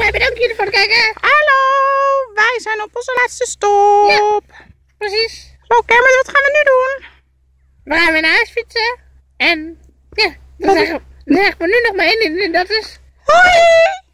mij bedankt jullie voor het kijken. Hallo, wij zijn op onze laatste stop. Ja, precies. Zo, Cameron, wat gaan we nu doen? We gaan weer naar huis fietsen. En ja, dan zeg ik maar nu nog maar één ding en dat is... Hoi!